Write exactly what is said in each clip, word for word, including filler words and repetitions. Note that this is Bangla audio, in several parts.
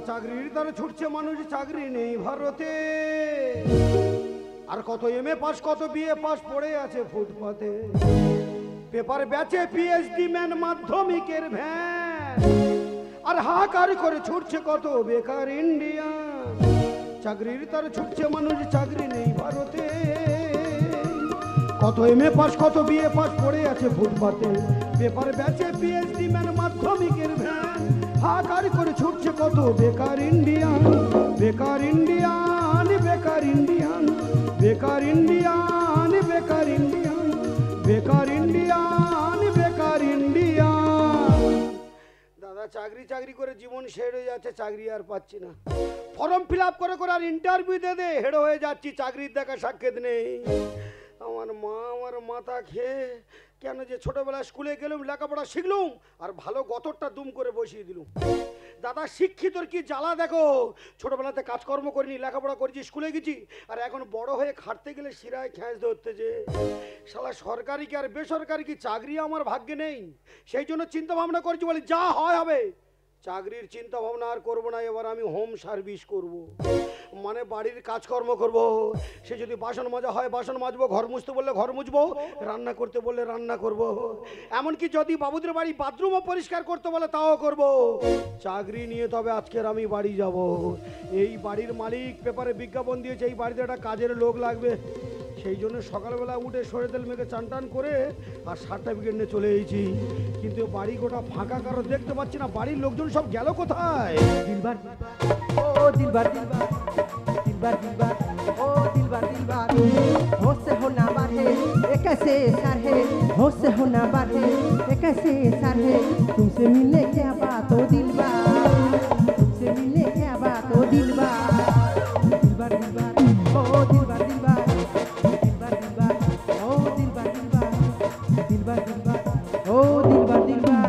চাকরির দ্বারা ছুটছে মানুষ, চাকরি নেই ভারতে। আর কত এম এ পাস, কত বিএ পাস পড়ে আছে ফুটপাতে। পেপার বেচে পিএইচডি ম্যান মাধ্যমিকের ভ্যান। আর হাহাকার করে ছুটছে কত বেকার ইন্ডিয়া। চাকরির দ্বারা ছুটছে মানুষ, চাকরি নেই ভারতে। কত এম এ পাস, কত বিএ পাস পড়ে আছে ফুটপাতে। পেপার বেচে পিএইচডি ম্যান মাধ্যমিকের ভ্যান। হাহাকার করে ছুটছে কত বেকার ইন্ডিয়ান। বেকার ইন্ডিয়ান, বেকার ইন্ডিয়ান, বেকার ইন্ডিয়ান, বেকার ইন্ডিয়ান, বেকার ইন্ডিয়ান, বেকার ইন্ডিয়ান। দাদা চাকরি চাকরি করে জীবন শেষ হয়ে যাচ্ছে, চাকরি আর পাচ্ছি না। ফর্ম ফিল আপ করে করে আর ইন্টারভিউ দে দে হেড হয়ে যাচ্ছি, চাকরির দেখা সাক্ষাৎ নেই। আমার মা আমার মাথা খেয়ে কেন যে ছোটবেলায় স্কুলে গেলাম, লেখাপড়া শিখলুম, আর ভালো গতরটা দুম করে বসিয়ে দিলুম। দাদা শিক্ষিতর কি জ্বালা দেখো। ছোটবেলাতে কাজকর্ম করিনি, লেখাপড়া করেছি, স্কুলে গেছি, আর এখন বড় হয়ে খাটতে গেলে শিরায় খ্যাঁচ ধরতে যে। শালা সরকারি কি আর বেসরকারি কি চাকরি আমার ভাগ্যে নেই। সেই জন্য চিন্তা ভাবনা করছি, বলি যা হয় হবে। চাকরির চিন্তা ভাবনা আর করবো না, এবার আমি হোম সার্ভিস করব। মানে বাড়ির কাজকর্ম করব। সে যদি বাসন মাজা হয় বাসন মাজবো, ঘর মুছতে বললে ঘর মুছবো, রান্না করতে বললে রান্না করব। এমনকি যদি বাবুদের বাড়ি বাথরুমও পরিষ্কার করতে বলে তাও করব। চাকরি নিয়ে তবে আজকের আমি বাড়ি যাব। এই বাড়ির মালিক পেপারে বিজ্ঞাপন দিয়েছে এই বাড়িতে একটা কাজের লোক লাগবে। সেই জন্য সকালবেলা উঠে সরে তেল মেখে চান টান করে আর সার্টিফিকেট নিয়ে চলে এসেছি। কিন্তু বাড়ি গোটা ফাঁকা, কারো দেখতে পাচ্ছি না। বাড়ির লোকজন সব গেল কোথায়? দিলবার ও দিলবার দিলবার दिलबर दिलबर ओ दिलबर दिलबर होश से होना बात है ये कैसे सर है होश से होना बात है ये कैसे सर है तुमसे मिलने क्या बात हो दिलबर तुमसे मिलने क्या बात हो दिलबर दिलबर दिलबर ओ दिलबर दिलबर दिलबर दिलबर ओ दिलबर दिलबर दिलबर दिलबर ओ दिलबर दिलबर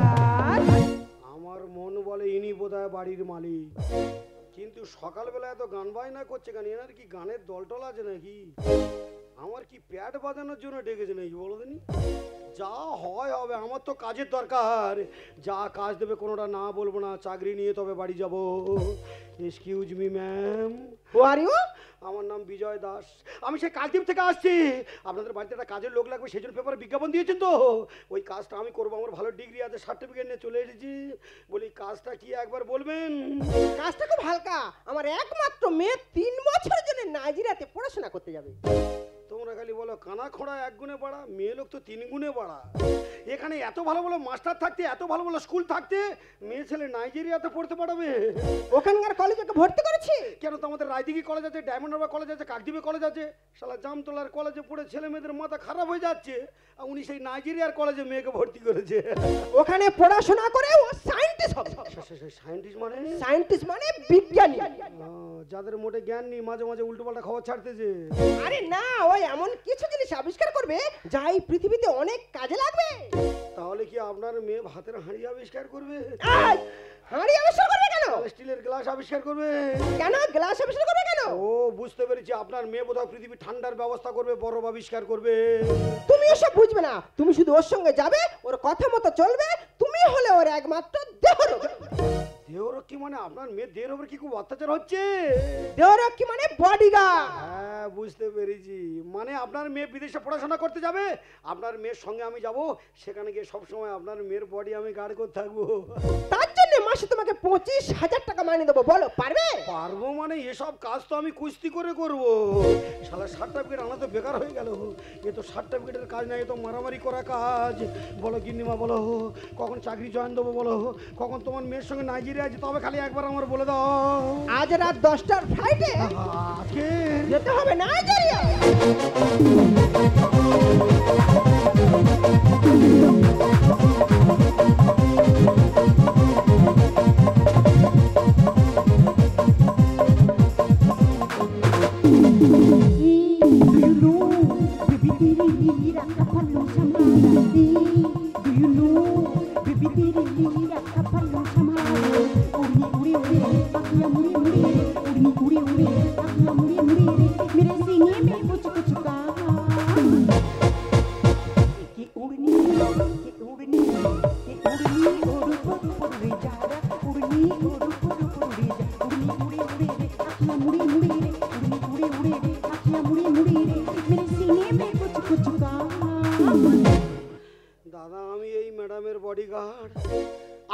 আমার মন বলে ইনি বোধহয় বাড়ির মালিক। কিন্তু সকালবেলা এত গান বাজনা করছে কেন? এনার কি গানের দলটল আছে নাকি? আমার কি প্যাড বাজানোর জন্য ডেকেছে নাকি বলো দিনি? যা হয় হবে, আমার তো কাজের দরকার। যা কাজ দেবে কোনোটা না বলবো না। চাকরি নিয়ে তবে বাড়ি যাব। Excuse me ma'am. Who are you? আমার নাম বিজয় দাস, আমি সেই কালদ্বীপ থেকে আসছি। আপনাদের বাড়িতে একটা কাজের লোক লাগবে, সেই জন্য পেপারে বিজ্ঞাপন দিয়েছেন তো। ওই কাজটা আমি করবো। আমার ভালো ডিগ্রি আছে, সার্টিফিকেট নিয়ে চলে এসেছি। বলি কাজটা কি একবার বলবেন? কাজটা খুব হালকা। আমার একমাত্র মেয়ে তিন বছরের জন্য নাইজেরিয়াতে পড়াশোনা করতে যাবে। তোমরা খালি বলো কানা খোঁড়া এক গুণে বাড়া, মেয়ে লোক তো তিন গুণে বাড়া। এখানে এত ভালো ভালো মাস্টার থাকতে, এত ভালো ভালো স্কুল থাকতে, মেয়ে ছেলে নাইজেরিয়াতে পড়তে পারবে? ওখানকার কলেজে ভর্তি করেছি। কেন তো আমাদের রায়দিঘি কলেজ আছে, ডায়মন্ড হারবার কলেজ আছে, কাকদ্বীপে কলেজ আছে। শালা জামতলার কলেজে পড়ে ছেলে মেয়েদের মাথা খারাপ হয়ে যাচ্ছে, আর উনি সেই নাইজেরিয়ার কলেজে মেয়েকে ভর্তি করেছে। ওখানে পড়াশোনা করে ও সায়েন্টিস্ট হবে। সায়েন্টিস্ট মানে? সায়েন্টিস্ট মানে বিজ্ঞানী। যাদের মোটে জ্ঞান নেই, মাঝে মাঝে উল্টো পাল্টা খবর ছাড়তেছে। আরে না, ওই এমন কিছু জিনিস আবিষ্কার করবে যা এই পৃথিবীতে অনেক কাজে লাগবে। তাহলে কি আপনার মেয়ে ভাতের হাঁড়ি আবিষ্কার করবে? হাঁড়ি আবিষ্কার করবে কেন? স্টিলের গ্লাস আবিষ্কার করবে কেন? গ্লাস আবিষ্কার করবে কেন? ও বুঝতে পেরেছি, আপনার মেয়ে বোধহয় পৃথিবী ঠান্ডার ব্যবস্থা করবে, বরফ আবিষ্কার করবে। তুমি ওসব বুঝবে না, তুমি শুধু ওর সঙ্গে যাবে, ওর কথা মতো চলবে। তুমি হলে ওর একমাত্র দেহরক্ষী। দেহরক্ষী মানে আপনার মেয়ে দেহের উপর কি খুব অত্যাচার হচ্ছে? দেহরক্ষী মানে বডিগার্ড। হ্যাঁ বুঝতে পেরেছি, মানে আপনার মেয়ে বিদেশে পড়াশোনা করতে যাবে, আপনার মেয়ের সঙ্গে আমি যাব, সেখানে গিয়ে সবসময় আপনার মেয়ের বডি আমি গার্ড করতে থাকবো। তার জন্য মাসে তোমাকে পঁচিশ হাজার টাকা মাইনে দেবো, বলো পারবে? পারবো মানে এসব কাজ তো আমি কুস্তি করে করবো। শালা সার্টিফিকেট আনা তো বেকার হয়ে গেল। এ তো সার্টিফিকেটের কাজ না, এ তো মারামারি করা কাজ। বলো গিন্নিমা বলো, কখন চাকরি জয়েন দেবো বলো, কখন তোমার মেয়ের সঙ্গে নাইজেরিয়া আছে, তবে খালি একবার আমার বলে দাও। আজ রাত দশটার ফ্লাইটে আজকে যেতে হবে নাইজেরিয়া।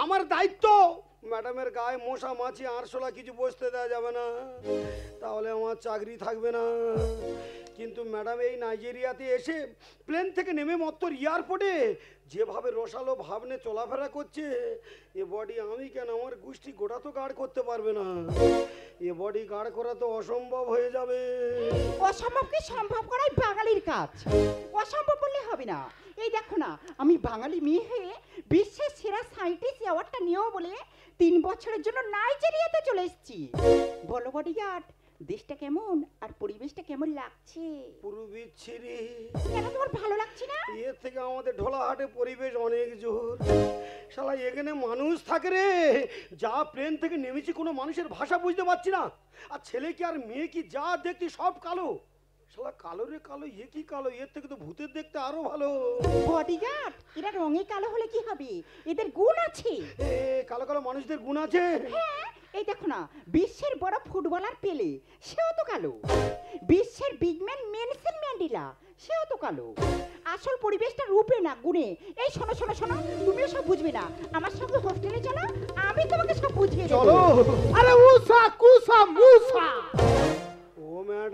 আমার দায়িত্ব। ম্যাডামের গায়ে মশা মাছি আরশোলা কিছু বসতে দেওয়া যাবে না, তাহলে আমার চাকরি থাকবে না। কিন্তু ম্যাডাম এই নাইজেরিয়াতে এসে প্লেন থেকে নেমে মত্তর এয়ারপোর্টে যেভাবে রসালো ভাবনে চলাফেরা করছে, এ বডি আমি কেন আমার গোষ্ঠী গোটা তো গার্ড করতে পারবে না। এ বডি গার্ড করা তো অসম্ভব হয়ে যাবে। অসম্ভবকে সম্ভব করাই বাঙালির কাজ, অসম্ভব বললে হবে না। এই দেখো না, আমি বাঙালি মেয়ে হয়ে বিশ্বের সেরা সায়েন্টিস্ট অ্যাওয়ার্ডটা নিয়েও বলে তিন বছরের জন্য নাইজেরিয়াতে চলে এসেছি। বলো বডিগার্ড, দেশটা কেমন আর পরিবেশটা কেমন লাগছে? পুরো বিচ্ছিরি। কেন তোমার ভালো লাগছে না? এর থেকে আমাদের ঢোলাহাটে পরিবেশ অনেক জোর। শালা এখানে মানুষ থাকে রে, যা প্লেন থেকে নেমেছি কোনো মানুষের ভাষা বুঝতে পারছি না। আর ছেলে কি আর মেয়ে কি যা দেখছি সব কালো। শালা কালো রে কালো, এ কি কালো, এর থেকে তো ভূতের দেখতে আরো ভালো। বডিগার্ড, এরা রঙে কালো হলে কি হবে? এদের গুণ আছে। এ কালো কালো মানুষদের গুণ আছে। হ্যাঁ, এই দেখো না, বিশ্বের বড় ফুটবলার পেলে, সেও তো কালো। বিশ্বের বিগম্যান নেলসন ম্যান্ডেলা, সেও তো কালো। আসল পরিবেশটা রূপে না গুণে। এই শোনো শোনো শোনো, তুমিও সব বুঝবে না, আমার সঙ্গে হোস্টেলে চলো, আমি তোমাকে সব বুঝিয়ে দেবো। চলো। আরে উষা কুসা মুসা। ও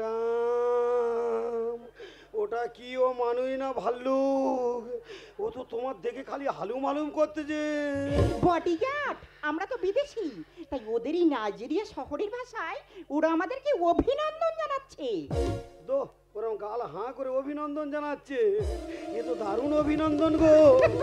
ম্যাডাম, ওটা কি ও মানুষ না ভাল্লুক? ও তো তোমার দেখে খালি হালুম হালুম করতেছে। বডিগার্ড, আমরা তো বিদেশি, তাই ওদেরই নাইজেরিয়া শহরের ভাষায় ওরা আমাদেরকে অভিনন্দন জানাচ্ছে। তো ওরম গাল হাঁ করে অভিনন্দন জানাচ্ছে, এ তো দারুণ অভিনন্দন গো।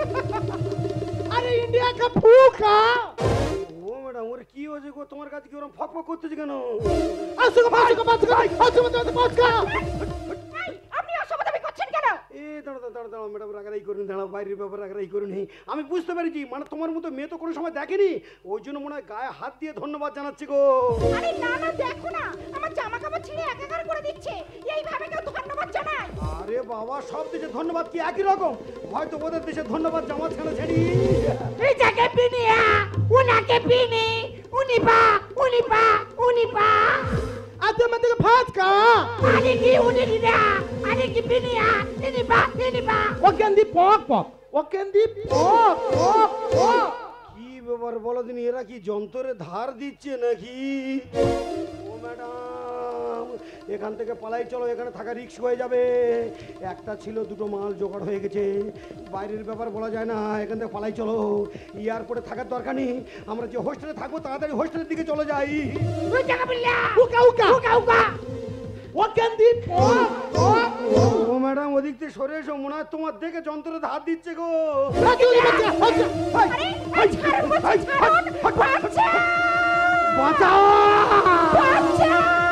আরে ইন্ডিয়া কা ফুকা। ও ম্যাডাম, ওর কি হয়েছে গো? তোমার কাছে কি ওরম ফক ফক করতেছে কেন? আসুক আসুক আসুক আসুক আসুক। এই, আপনি অসভ্যতামি করছেন কেন? এ দাঁড়া দাঁড়া দাঁড়া দাঁড়া ম্যাডাম, রাগারাই করুন, দাঁড়াও, বাইরের ব্যাপার রাগারাই করুন। আমি বুঝতে পেরেছি, মানে তোমার মতো মেয়ে তো কোনো সময় দেখেনি, ওই জন্য মনে হয় গায়ে হাত দিয়ে ধন্যবাদ জানাচ্ছি গো। আরে না না, দেখো না, আমার জামা কাপড় ছিঁড়ে একাকার করে দিচ্ছে, এইভাবে কেউ ধন্যবাদ জানায়? আরে বাবা, সব দেশে ধন্যবাদ কি একই রকম? হয়তো ওদের দেশে ধন্যবাদ জামা ছেড়ে ছেড়ি। এই জায়গা পিনিয়া, উনাকে পিনি, উনি পা, উনি পা, উনি পা। আজ আমাদের ভাত কা। আরে কি উনি দিদা, আরে কি পিনিয়া, ইনি পা, ইনি পা। ও ক্যান্ডি পক পক, ও ক্যান্ডি পক পক পক। কি ব্যাপার বলো দিন, এরা কি যন্ত্রে ধার দিচ্ছে নাকি? ও ম্যাডাম, এখান থেকে পালাই চলো, এখানে থাকা রিস্ক হয়ে যাবে। একটা ছিল, দুটো মাল জোগাড় হয়ে গেছে, বাইরের ব্যাপার বলা যায় না, এখান থেকে পালাই চলো। এয়ারপোর্টে থাকার দরকার নেই, আমরা যে হোস্টেলে থাকবো তাড়াতাড়ি হোস্টেলের দিকে চলে যাই। ওই জায়গা পিল্লা, উকা উকা উকা উকা। ও ক্যান্ডি পক পক। ও ম্যাডাম, ওদিক থেকে সরে এসো, মনে হয় তোমার দেখে যন্ত্রে ধার দিচ্ছে গো। রাজু বাচ্চা বাচ্চা। আরে এই ছাড়ুন বলছি, ছাড়ুন। বাচ্চা, বাঁচাও বাচ্চা।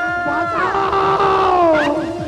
বাঁচাও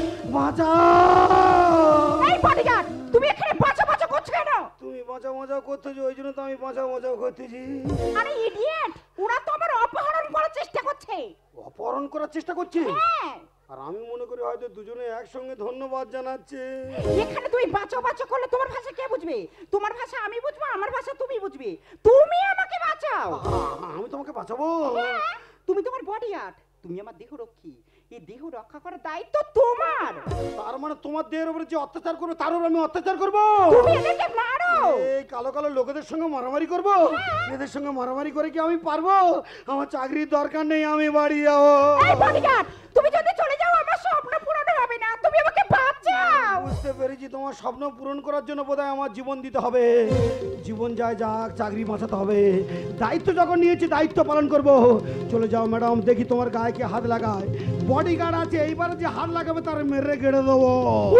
বাঁচাও। এই বডিগার্ড, তুমি এখানে বাঁচা বাঁচা করছো কেন? তুমি বাঁচাও বাঁচাও করতেছো, ওই জন্য তো আমি বাঁচাও বাঁচাও করতেছি। আরে ইডিয়েট, ওরা তো আমার অপহরণ করার চেষ্টা করছে। অপহরণ করার চেষ্টা করছে, হ্যাঁ, আর আমি মনে করি হয়তো দুজনে একসঙ্গে ধন্যবাদ জানাচ্ছে। এখানে তুমি বাঁচাও বাঁচাও করলে তোমার ভাষা কে বুঝবে? তোমার ভাষা আমি বুঝবো, আমার ভাষা তুমি বুঝবে। তুমি আমাকে বাঁচাও। আহা, আমি তোমাকে বাঁচাবো? হ্যাঁ, তুমি তোমার বডিগার্ড, তুমি আমার দেহ রক্ষী, এই দেহ রক্ষা করার দায়িত্ব তোমার। তার মানে তোমার দেহের উপরে যে অত্যাচার করবে তার উপর আমি অত্যাচার করবো? তুমি এদেরকে মারো। এই কালো কালো লোকেদের সঙ্গে মারামারি করবো? এদের সঙ্গে মারামারি করে কি আমি পারবো? আমার চাকরির দরকার নেই, আমি বাড়ি যাবো। এই বডিগার্ড, তুমি যদি চলে যাও আমার স্বপ্ন পূরণ হবে না, তুমি আমাকে বাঁচাও। বুঝতে পেরেছি, তোমার স্বপ্ন পূরণ করার জন্য বোধহয় আমার জীবন দিতে হবে। জীবন যায় যাক, চাকরি বাঁচাতে হবে। দায়িত্ব যখন নিয়েছি দায়িত্ব পালন করব। চলে যাও ম্যাডাম, দেখি তোমার গায়ে কে হাত লাগায়। বডিগার্ড আছে, এইবারে যে হাত লাগাবে তার মেরে কেড়ে দেবো।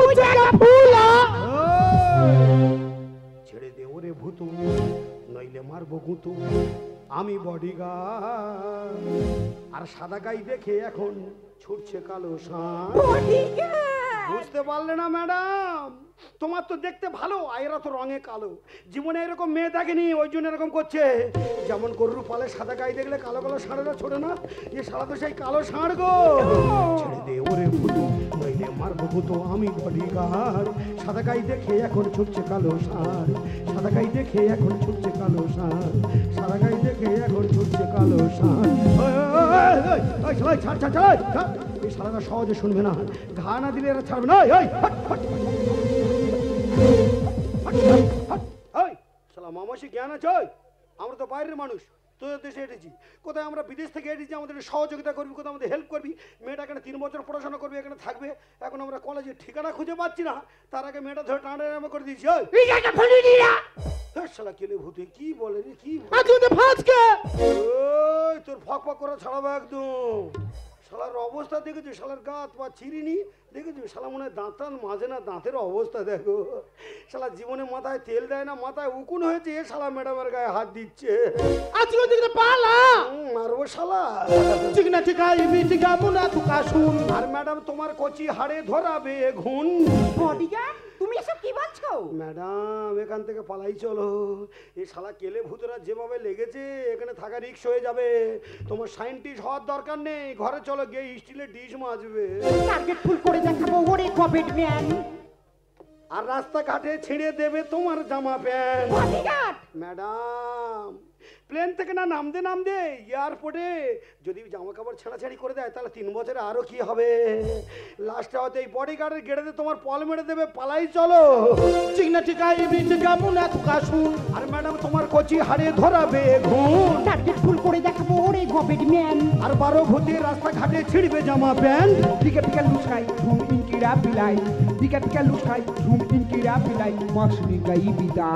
ছেড়ে দে ওরে ভূতু, নইলে মারবো গুঁতু। আমি বডিগার্ড, আর সাদা গাই দেখে এখন ছুটছে কালো ষাঁড়। বডিগার্ড, বুঝতে পারলে না ম্যাডাম? তোমার তো দেখতে ভালো, আর এরা তো রঙে কালো। জীবনে এরকম মেয়ে দেখেনি, ওই জন্য এরকম করছে। যেমন গরুর পালে সাদা গাই দেখলে কালো কালো ষাঁড়েরা ছোটে না, এ সারা তো সেই কালো ষাঁড় গো। ছেড়ে দে ওরে ভূতু, নইলে মারবো ভূতু। আমি বডিগার্ড, সাদা গাই দেখে এখন ছুটছে কালো ষাঁড়। সাদা গাই দেখে এখন ছুটছে কালো ষাঁড়। সাদা গাই দেখে এখন ছুটছে কালো ষাঁড়। ছাড় ছাড় ছাড়, এই সারাটা সহজে শুনবে না, ঘা না দিলে এরা ছাড়বে না। এই hot hot hot hot hot, শালা মামাসি জ্ঞান আছে? আমরা তো বাইরের মানুষ, তোদের দেশে এসেছি। কোথায় আমরা বিদেশ থেকে এসেছি, আমাদের সহযোগিতা করবি, কোথাও আমাদের হেল্প করবি। মেয়েটা এখানে তিন বছর পড়াশোনা করবি, এখানে থাকবে। এখন আমরা কলেজের ঠিকানা খুঁজে পাচ্ছি না, তার আগে মেয়েটা ধরে টানা করে দিয়েছি। শালা কেলে ভূতে কি বলে রে, কি ওই তোর ফক ফক করে ছাড়াবো একদম। শালার অবস্থা দেখেছো, শালার গাত বা চিরিনি দেখেছো, শালা মনে হয় দাঁত মাঝে না, দাঁতের অবস্থা দেখো। শালা জীবনে মাথায় তেল দেয় না, মাথায় উকুন হয়েছে, শালা ম্যাডামের গায়ে হাত দিচ্ছে। আজকে ওদিকে পালা মারবো শালা। ঠিক না ঠিক আছে বিটিকা মুনা তুকা শুন। আর ম্যাডাম তোমার কচি হাড়ে ধরাবে ঘুন। বডিগার্ড তুমি এসব কি বলছো? ম্যাডাম এখান থেকে পালাই চলো, এই শালা কেলে ভূতরা যেভাবে লেগেছে এখানে থাকা রিস্ক হয়ে যাবে। তোমার সাইন্টিস্ট হওয়ার দরকার নেই, ঘরে চলো গিয়ে স্টিলের ডিশ মাজবে। টার্গেট ফুল করে দেখাবো ওরে কোভিড ম্যান। আর রাস্তাঘাটে ছিঁড়ে দেবে তোমার জামা প্যান্ট। বডিগার্ড ম্যাডাম প্লেন থেকে না নামতে নামতে এয়ারপোর্টে যদি জামা কাপড় ছেঁড়াছাড়ি করে দেয় তাহলে তিন বছরে আরো কি হবে। লাস্টে হয়তো এই বডিগার্ডের গেড়েতে তোমার পল মেরে দেবে, পালাই চলো। ঠিক না ঠিক আছে বিটিকা মুনা তুকা শুন। আর ম্যাডাম তোমার কচি হাড়ে ধরাবে ঘুম। টার্গেট ফুল করে দেখাবো ওরে কোভিড ম্যান। আর বারো ভূতে রাস্তাঘাটে ছিঁড়বে জামা প্যান্ট। পিকে পিকে লুকাই ঝুম ইনকিরা পিলাই, পিকে পিকে লুকাই ঝুম ইনকিরা পিলাই, মাছনি গাই বিদা।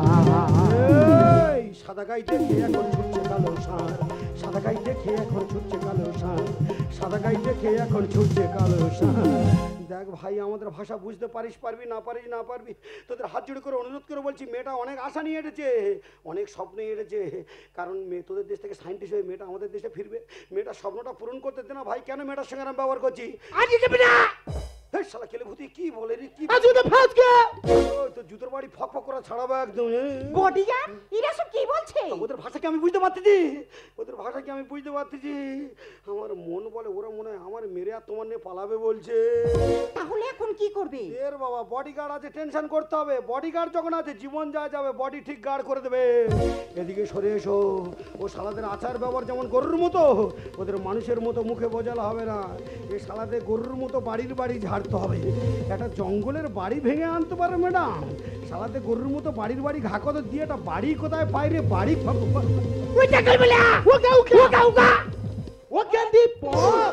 এই সাদা গাই দেখে এখন ছুটছে কালো ষাঁড়, সাদা গাই দেখে এখন ছুটছে কালো ষাঁড়, সাদা গাই দেখে এখন ছুটছে কালো ষাঁড়। দেখ ভাই আমাদের ভাষা বুঝতে পারিস পারবি, না পারিস না পারবি, তোদের হাত জোড়ে করে অনুরোধ করে বলছি, মেয়েটা অনেক আশা নিয়ে এসেছে, অনেক স্বপ্ন নিয়ে এসেছে। কারণ মেয়ে তোদের দেশ থেকে সায়েন্টিস্ট হয়ে মেয়েটা আমাদের দেশে ফিরবে, মেয়েটার স্বপ্নটা পূরণ করতে দে না ভাই। কেন মেয়েটার সঙ্গে আমি ব্যবহার করছি? শালা কেলে ভূতি কি বলে রে, কি তো জুতোর বাড়ি ফক ফক করা ছাড়াবো একদম। বডিগার্ড এরা সব কি বলছে? ওদের ভাষা কি আমি বুঝতে পারতেছি, ওদের ভাষা কি আমি বুঝতে পারতেছি। আমার মন বলে ওরা মনে হয় আমার মেরে আর তোমার নিয়ে পালাবে বলছে। তাহলে এখন কি করবে? এর বাবা বডিগার্ড আছে, টেনশন করতে হবে। বডিগার্ড যখন আছে জীবন যা যাবে, বডি ঠিক গার্ড করে দেবে। এদিকে সরে এসো। ও শালাদের আচার ব্যবহার যেমন গরুর মতো, ওদের মানুষের মতো মুখে বোঝালে হবে না। এই শালাদের গরুর মতো বাড়ির বাড়ি ঝাড়তে হবে। একটা জঙ্গলের বাড়ি ভেঙে আনতে পারে ম্যাডাম, শালাদের গরুর মতো বাড়ির বাড়ি ঘাকত দিয়ে একটা বাড়ি কোথায় পাই রে, বাড়ি ওইটা করবে না ওকা ওকা ওকা ওকা ও ক্যান্ডি পপ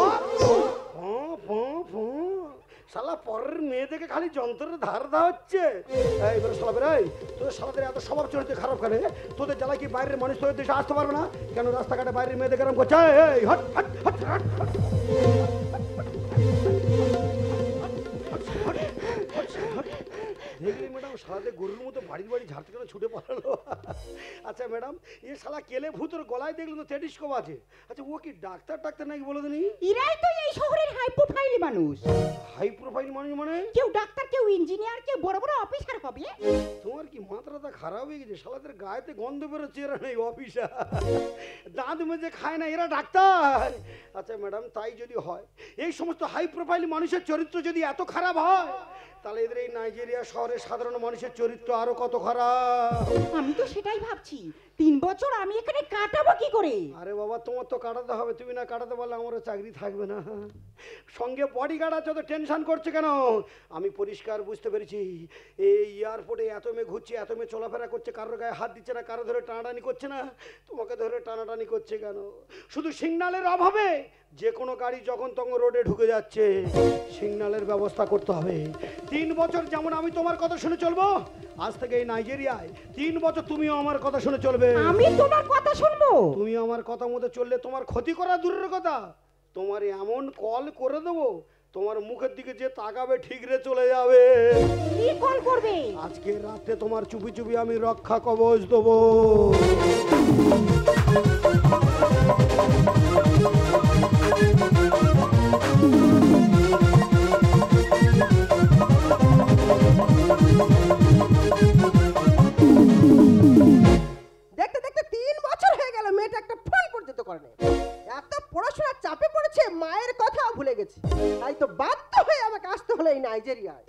পপ শালা পরের মেয়ে দেখে খালি যন্ত্রের ধার দা হচ্ছে। এইবার শালাবের এই তোদের শালাদের এত স্বভাব চরিত্র খারাপ করে, তোদের জ্বালা কি বাইরের মানুষ তোদের দেশে আসতে পারবে না? কেন রাস্তাঘাটে বাইরের মেয়ে দেখে এরকম করছে? এই hot hot hot hot hot দেখলি ম্যাডাম শালাদের গরুর মতো বাড়ির বাড়ি ঝাড়তে কেন ছুটে পালালো। আচ্ছা ম্যাডাম এ শালা কেলে ভূতর গলায় দেখলো তো টেলিস্কোপ আছে। আচ্ছা ও কি ডাক্তার ডাক্তার নাকি বলে দিনি? এরাই তো এই শহরের হাই প্রোফাইল মানুষ। হাই প্রোফাইল মানুষ মানে? কেউ ডাক্তার, কেউ ইঞ্জিনিয়ার, কেউ বড় বড় অফিসার হবে। তোমার কি মাথাটা খারাপ হয়ে গেছে? শালাদের গায়েতে গন্ধ বেরোচ্ছে, এরা নেই অফিসার, দাঁত মেজে খায় না, এরা ডাক্তার। আচ্ছা ম্যাডাম তাই যদি হয়, এই সমস্ত হাই প্রোফাইল মানুষের চরিত্র যদি এত খারাপ হয়, তাহলে এদের এই নাইজেরিয়া শহরের সাধারণ মানুষের চরিত্র আরো কত খারাপ। আমি তো সেটাই ভাবছি, তিন বছর আমি এখানে কাটাবো কি করে? আরে বাবা তোমার তো কাটাতে হবে, তুমি না কাটাতে পারলে আমারও চাকরি থাকবে না। সঙ্গে বডিগার্ড আছে তো টেনশন করছে কেন? আমি পরিষ্কার বুঝতে পেরেছি, এই এয়ারপোর্টে এত মেয়ে ঘুরছে, এত মেয়ে চলাফেরা করছে, কারোর গায়ে হাত দিচ্ছে না, কারো ধরে টানাটানি করছে না, তোমাকে ধরে টানাটানি করছে কেন? শুধু সিগন্যালের অভাবে যে কোনো গাড়ি যখন তখন রোডে ঢুকে যাচ্ছে, সিগন্যালের ব্যবস্থা করতে হবে। তিন বছর যেমন আমি তোমার কথা শুনে চলবো, আজ থেকে এই নাইজেরিয়ায় তিন বছর তুমিও আমার কথা শুনে চলবে। আমি তোমার কথা শুনবো? তুমি আমার কথা মতো চললে তোমার ক্ষতি করা দূরের কথা, তোমার এমন কল করে দেবো তোমার মুখের দিকে যে তাকাবে ঠিকরে চলে যাবে। কি কল করবে? আজকে রাতে তোমার চুপি চুপি আমি রক্ষা কবচ দেবো। দেখতে দেখতে তিন বছর হয়ে গেল, মেয়েটা একটা ফোন পর্যন্ত করে না। এত পড়াশোনার চাপে পড়েছে, মায়ের কথাও ভুলে গেছে। তাই তো বাধ্য হয়ে আমাকে আসতে হলো এই নাইজেরিয়ায়।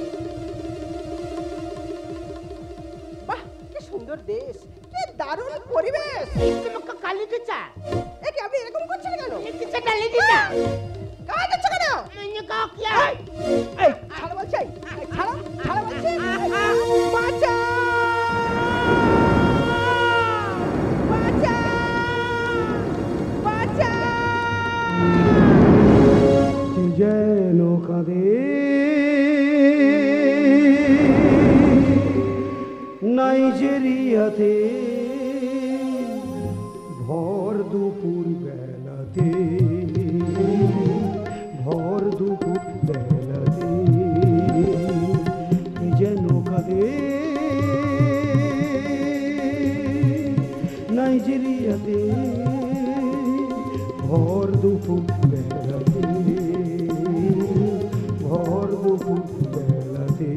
বাহ কি সুন্দর দেশ, কি দারুণ পরিবেশ। কালি দিছা এ কি আপনি এরকম করছেন কেন? দিছা কালি দিছা কাজ হচ্ছে কেন? মানে কাকিয়া এই ছাড়া বলছি, এই ছাড়া ছাড়া বলছি, বাঁচা। দুপুর বেলাতে ভর দুপুর বেলাতে কি যেন কাঁদে নাইজেরিয়াতে ভর দুপুর বেলাতে ভর দুপুর বেলাতে।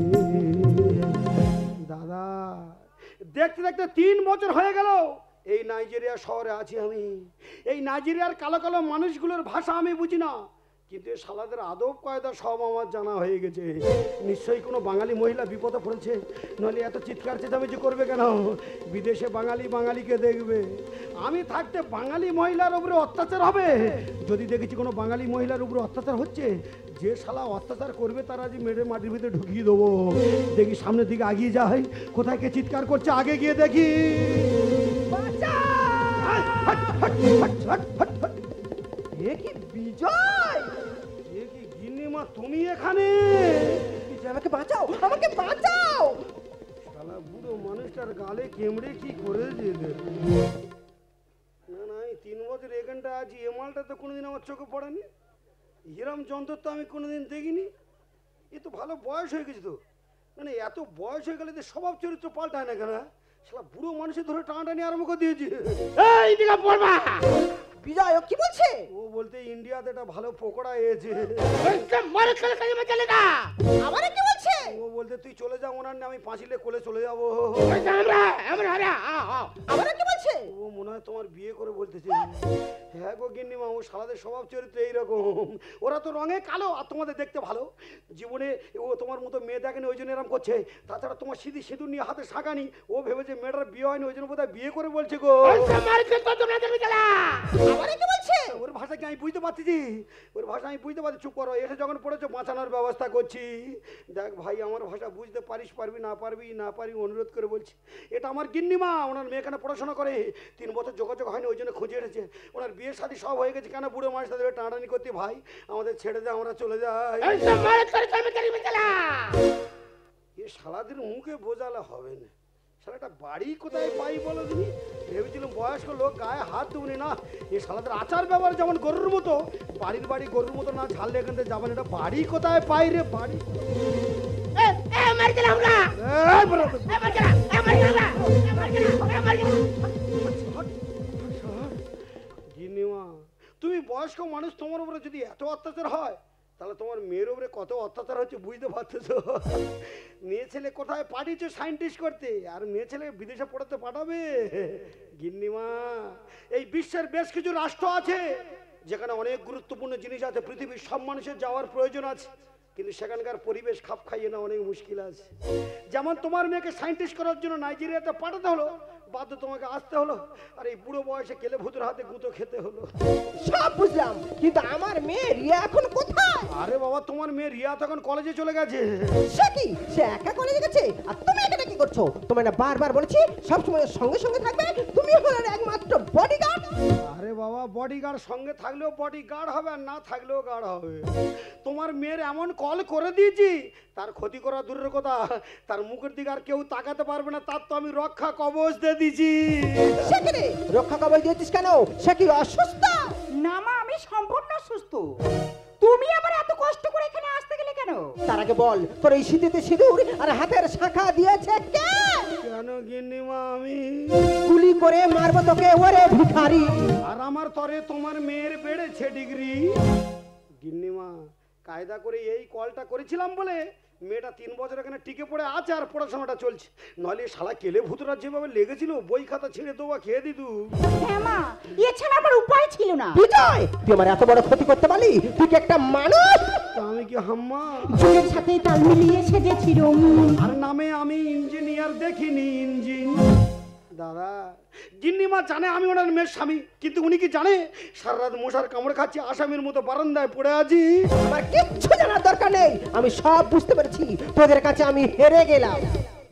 দাদা দেখতে দেখতে তিন বছর হয়ে গেল এই নাইজেরিয়া শহরে আছি আমি। এই নাইজেরিয়ার কালো কালো মানুষগুলোর ভাষা আমি বুঝি না, কিন্তু এই শালাদের আদব কায়দা সব আমার জানা হয়ে গেছে। নিশ্চয়ই কোনো বাঙালি মহিলা বিপদে পড়েছে, নইলে এত চিৎকার চেঁচামেচি করবে কেন? বিদেশে বাঙালি বাঙালিকে দেখবে, আমি থাকতে বাঙালি মহিলার উপরে অত্যাচার হবে? যদি দেখেছি কোনো বাঙালি মহিলার উপরে অত্যাচার হচ্ছে, যে শালা অত্যাচার করবে তারা যে মেরে মাটির ভিতরে ঢুকিয়ে দেবো। দেখি সামনের দিকে আগিয়ে যায়, কোথায় কে চিৎকার করছে আগে গিয়ে দেখি। এ কি বিজয়? এ কি গিন্নিমা তুমি এখানে? বিজয় আমাকে বাঁচাও, আমাকে বাঁচাও। শালা বুড়ো মানুষটার গালে কেমড়ে কি করে যেতে। না না এই তিন বছর এখানটা আছি, এ মালটা তো কোনোদিন আমার চোখে পড়েনি। হিরাম যন্ত্র তো আমি কোনোদিন দেখিনি। এ তো ভালো বয়স হয়ে গেছে তো, মানে এত বয়স হয়ে গেলে যে স্বভাব চরিত্র পাল্টায় না কেন? শালা বুড়ো মানুষের ধরে টানাটানি আরম্ভ করে দিয়েছি। এই দিকে পড়বা। বিজয় ও কি বলছে? ও বলতে ইন্ডিয়াতে একটা ভালো পকোড়া এসেছে। ওইটা মারে কালে কালে মে চলেগা। আবার কি বলছে? ও বলতে তুই চলে যা, ওনার না আমি পাঁচিলে কোলে চলে যাবো। ওইটা আমরা আমরা আরে আও আও। আবার কি বলছে? ও মনে হয় তোমার বিয়ে করে বলতেছে। হ্যাঁ গো গিন্নিমা, ও শালাদের স্বভাব চরিত্র এইরকম। ওরা তো রঙে কালো আর তোমাদের দেখতে ভালো। জীবনে ও তোমার মতো মেয়ে দেখেনি, ওই জন্য এরকম করছে। তাছাড়া তোমার সিঁদি সিঁদুর নিয়ে হাতে শাঁকানি, ও ভেবেছে মেয়েটার বিয়ে হয়নি, ওই জন্য বোধহয় বিয়ে করে বলছে গো। ওইটা মারে কে তো তোমরা দেখবে চলা। আবার কি বলছে? ওর ভাষা কি আমি বুঝতে পারছি? ওর ভাষা আমি বুঝতে পারছি। চুপ করো, এসে যখন পড়েছো বাঁচানোর ব্যবস্থা করছি। দেখ ভাই, আমার ভাষা বুঝতে পারিস পারবি না পারবি না পারি অনুরোধ করে বলছি। এটা আমার গিন্নিমা, ওনার মেয়ে এখানে পড়াশোনা করে, তিন বছর যোগাযোগ হয়নি, ওই জন্য খুঁজে এসেছে। ওনার বিয়ের সাথে সব হয়ে গেছে, কেন বুড়ো মানুষ তাদের টানাটানি করতে? ভাই আমাদের ছেড়ে দে, আমরা চলে যাই। ওইটা মারে কালে কালে মে দেখবে চলা। এ শালাদের মুখে বোঝালে হবে না। শালাটা বাড়ি কোথায় পাই বলো তুমি? ভেবেছিলাম বয়স্ক লোক, গায়ে হাত দেবনি না। এ শালাদের আচার ব্যবহার যেমন গরুর মতো, বাড়ির বাড়ি গরুর মতো না ঝাললে এখান থেকে যাবেন। এটা বাড়ি কোথায় পাই রে? বাড়ি এ এ মারে চলা আমরা। এই বলো তো। এ মারে চলা, এ মারে চলা, এ মারে চলা, এ মারে চলা। গিন্নিমা, তুমি বয়স্ক মানুষ, তোমার উপরে যদি এত অত্যাচার হয়, তাহলে তোমার মেয়ের উপরে কত অত্যাচার হচ্ছে বুঝতে পারতেছো? মেয়ে ছেলে কোথায় পাঠিয়েছো সায়েন্টিস্ট করতে, আর মেয়ে ছেলে বিদেশে পড়াতে পাঠাবে? গিন্নিমা, এই বিশ্বের বেশ কিছু রাষ্ট্র আছে যেখানে অনেক গুরুত্বপূর্ণ জিনিস আছে, পৃথিবীর সব মানুষের যাওয়ার প্রয়োজন আছে, কিন্তু সেখানকার পরিবেশ খাপ খাইয়ে না অনেক মুশকিল আছে। যেমন তোমার মেয়েকে সায়েন্টিস্ট করার জন্য নাইজেরিয়াতে পাঠাতে হলো, বাধ্য তোমাকে আসতে হলো, আর এই বুড়ো বয়সে কেলে ভূতের হাতে গুঁতো খেতে হলো। সব বুঝলাম, কিন্তু আমার মেয়ে রিয়া এখন কোথায়? আরে বাবা, তোমার মেয়ে রিয়া তখন কলেজে চলে গেছে। সে কি, সে একা কলেজে গেছে? আর তুমি এখানে কি করছো? তোমায় না বারবার বলেছি সবসময় ওর সঙ্গে সঙ্গে থাকবে, তুমি হলো একমাত্র বডিগার্ড। আরে বাবা, বডিগার্ড সঙ্গে থাকলেও বডিগার্ড হবে, আর না থাকলেও গার্ড হবে। তোমার মেয়ের এমন কল করে দিয়েছি, তার ক্ষতি করা দূরের কথা, তার মুখের দিকে আর কেউ তাকাতে পারবে না, তার তো আমি রক্ষা কবচ দিয়ে দিয়েছি। সেখানে রক্ষা কবচ দিয়েছিস কেন? সে কি অসুস্থ? না মা, আমি সম্পূর্ণ সুস্থ। তুমি আবার এত কষ্ট করে এখানে আসতে গেলে কেন? তার আগে বল, তোর এই শীতেতে সিঁদুর আর হাতের শাখা দিয়েছে কে? কেন গিন্নিমা, আমি গুলি করে মারবো তোকে ওরে ভিখারি। আর আমার তরে তোমার মেয়ের বেড়েছে ডিগ্রি। গিন্নিমা, কায়দা করে এই কলটা করেছিলাম বলে মেয়েটা তিন বছর এখানে টিকে পড়ে আছে আর পড়াশোনাটা চলছে, নইলে শালা কেলে ভূতরা যেভাবে লেগেছিল বই খাতা ছিঁড়ে দেওয়া খেয়ে দিতু। হ্যাঁ মা, এছাড়া আমার উপায় ছিল না। বিজয়, তুই আমার এত বড় ক্ষতি করতে পারলি? তুই কি একটা মানুষ? তা আমি কি হাম্মা? যুগের সাথে তাল মিলিয়ে সেজেছি রঙিন। আর নামে আমি ইঞ্জিনিয়ার দেখিনি ইঞ্জিন। দাদা, গিন্নিমা জানে আমি ওনার মেয়ের স্বামী, কিন্তু উনি কি জানে সারা রাত মশার কামড় খাচ্ছি, আসামির মতো বারান্দায় পড়ে আছি। আমার কিচ্ছু জানার দরকার নেই, আমি সব বুঝতে পেরেছি। তোদের কাছে আমি হেরে গেলাম। দে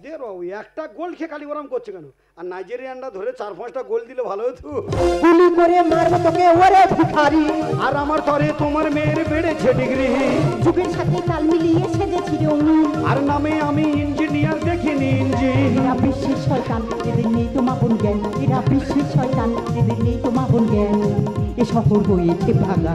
এ বাবু একটা গোল খেয়ে খালি ওরম করছে কেন? আর নাইজেরিয়ানরা ধরে চার পাঁচটা গোল দিলে ভালো হতো। গুলি করে মারবো তোকে ওরে ভিখারি। আর আমার তরে তোমার মেয়ের বেড়েছে ডিগ্রি, যুগের সাথে তাল মিলিয়ে সেজেছি রঙিন। আর নামে আমি ইঞ্জিনিয়ার দেখিনি ইঞ্জিন। এরা বিশ্বের শয়তান, এদের নেই তো মাপন জ্ঞান। এরা বিশ্বের শয়তান, এদের নেই তো মাপন জ্ঞান। এ শহর হয়েছে ভাগা।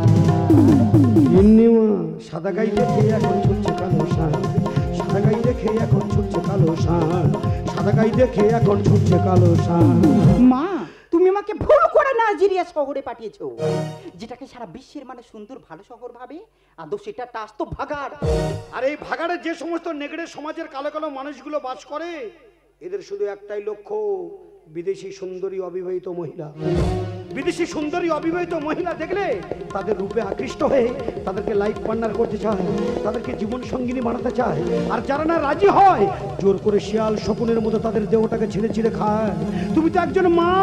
ইন্নিমা সাদা গাইতে খেয়ে এখন ছুটছে কালো সান, সাদা গাইতে খেয়ে এখন ছুটছে কালো সান, সাদা গাইতে খেয়ে এখন ছুটছে কালো সান। মা, তুমি আমাকে ভুল করে নাইজেরিয়া শহরে পাঠিয়েছো, যেটাকে সারা বিশ্বের মানে সুন্দর ভালো শহর ভাবে। আদৌ সেটা টাস তো ভাগাড়। আর এই ভাগাড়ে যে সমস্ত নেগড়ে সমাজের কালো কালো মানুষগুলো বাস করে, এদের শুধু একটাই লক্ষ্য, বিদেশি সুন্দরী অবিবাহিত মহিলা। বিদেশি সুন্দরী অবিবাহিত মহিলা দেখলে তাদের রূপে আকৃষ্ট হয়ে তাদেরকে লাইফ পার্টনার করতে চায়, তাদেরকে জীবন সঙ্গিনী বানাতে চায়। আর যারা না রাজি হয়, জোর করে শিয়াল শকুনের মতো তাদের দেহটাকে ছিঁড়ে ছিঁড়ে খায়। তুমি তো একজন মা,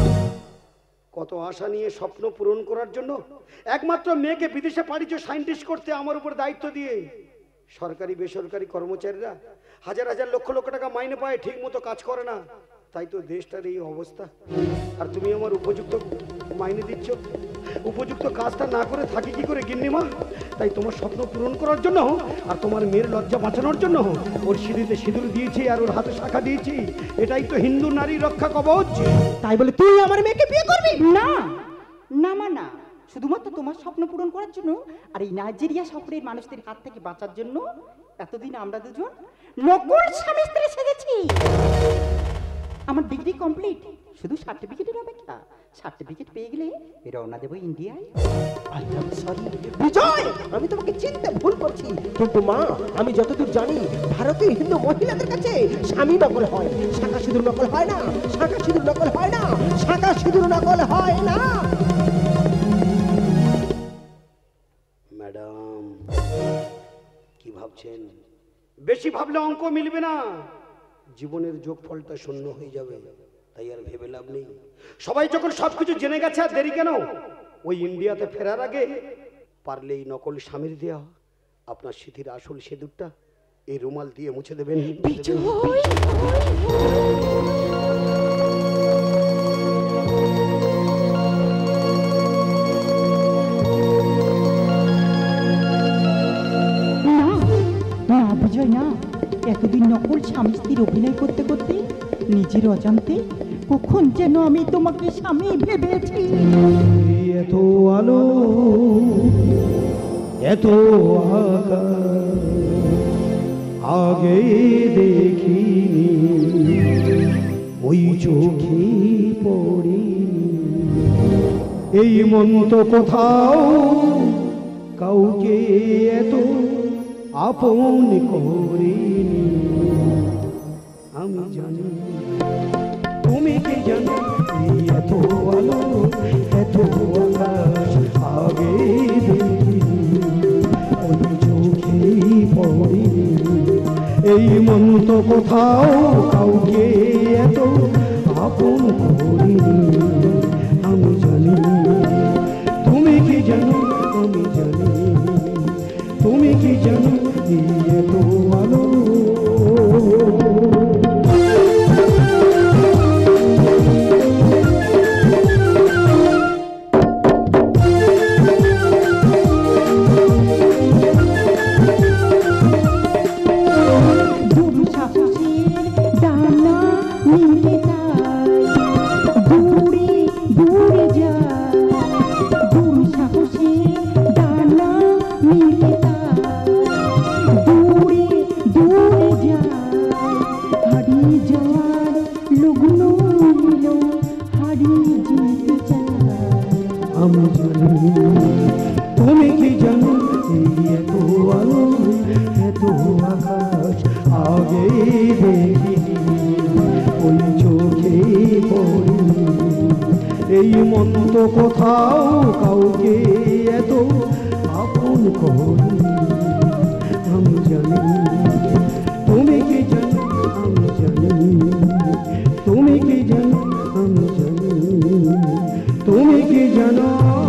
কত আশা নিয়ে স্বপ্ন পূরণ করার জন্য একমাত্র মেয়েকে বিদেশে পাঠিয়েছো সায়েন্টিস্ট করতে আমার উপর দায়িত্ব দিয়ে। সরকারি বেসরকারি কর্মচারীরা হাজার হাজার লক্ষ লক্ষ টাকা মাইনে পায়, ঠিক মতো কাজ করে না, তাই তো দেশটার এই অবস্থা। আর তুমি আমার উপযুক্ত মাইনে দিচ্ছ, উপযুক্ত কাজটা না করে থাকি কি করে গিন্নিমা? তাই তোমার স্বপ্ন পূরণ করার জন্য আর তোমার মেয়ের লজ্জা বাঁচানোর জন্য ওর সিঁড়িতে সিঁদুর দিয়েছি আর ওর হাতে শাখা দিয়েছি। এটাই তো হিন্দু নারী রক্ষা কবচ। তাই বলে তুই আমার মেয়েকে বিয়ে করবি? না না মা না, শুধুমাত্র তোমার স্বপ্ন পূরণ করার জন্য আর এই নাইজেরিয়া শহরের মানুষদের হাত থেকে বাঁচার জন্য এতদিন আমরা দুজন নকল স্বামী স্ত্রী সেজেছি। আমার ডিগ্রি কমপ্লিট, শুধু সার্টিফিকেটের অপেক্ষা। সার্টিফিকেট পেয়ে গেলে রওনা দেবো ইন্ডিয়ায়। আই এম সরি বিজয়, আমি তোমাকে চিনতে ভুল করছি। কিন্তু মা, আমি যতদূর জানি ভারতীয় হিন্দু মহিলাদের কাছে স্বামী নকল হয়, শাঁখা সিঁদুর নকল হয় না, শাঁখা সিঁদুর নকল হয় না, শাঁখা সিঁদুর নকল হয় না। ম্যাডাম কি ভাবছেন? বেশি ভাবলে অঙ্ক মিলবে না, জীবনের যোগফলটা শূন্য হয়ে যাবে। তাই আর ভেবে লাভ নেই। সবাই যখন সবকিছু জেনে গেছে আর দেরি কেন? ওই ইন্ডিয়াতে ফেরার আগে পারলে এই নকল স্বামীর দেয়া আপনার স্মৃতির আসল সিঁদুরটা এই রুমাল দিয়ে মুছে দেবেন। না বিজয় না, এতদিন নকল স্বামী স্ত্রীর অভিনয় করতে করতে নিজের অজান্তে কখন যেন আমি তোমাকে স্বামী ভেবেছি। এত আলো এত আকাশ আগে দেখিনি, ওই চোখে পড়িনি, এই মন তো কোথাও কাউকে এত আপন করিনি। আমি জানি তুমি কি জানো, এই এত আলো এত আকাশ আগে দেখিনি, ওই চোখে পড়িনি, এই মন তো কোথাও কাউকে এত আপন করিনি। আমি জানি তুমি কি জানো, আমি জানি তুমি কি জানো, এই এত আলো। তুমি কি জানো, এই এত আলো এত আকাশ আগে দেখিনি, ওই চোখে পড়িনি, এই মন তো কোথাও কাউকে এত আপন করিনি। আমি জানি তুমি কি জানো, আমি জানি তুমি কি জানো, আমি জানি তুমি কি জানো।